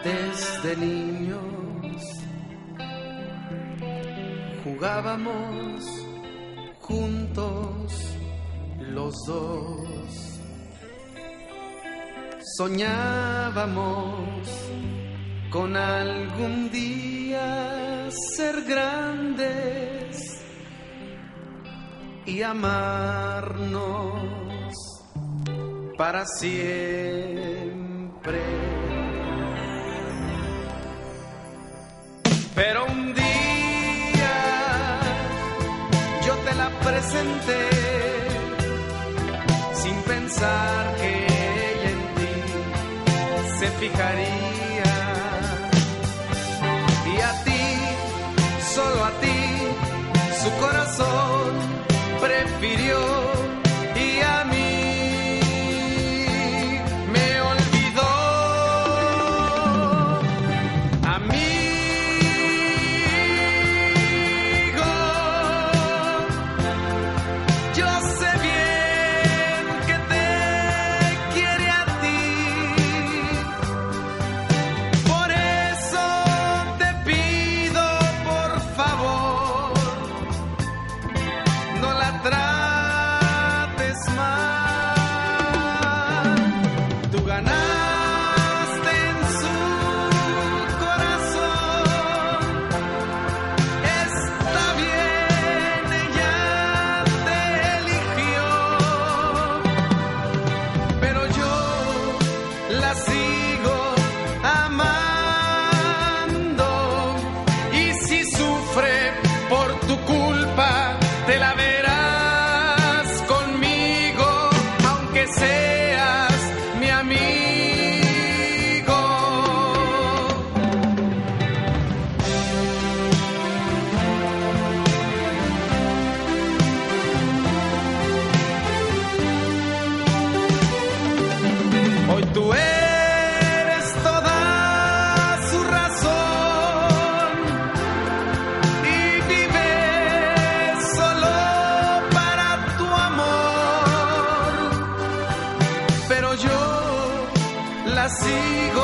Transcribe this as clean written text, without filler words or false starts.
Desde niños jugábamos juntos los dos, soñábamos con algún día ser grandes y amarnos para siempre. Pero un día yo te la presenté sin pensar que ella en ti se fijaría. Y a ti, solo a ti, su corazón prefirió y a mí me olvidó. Sigo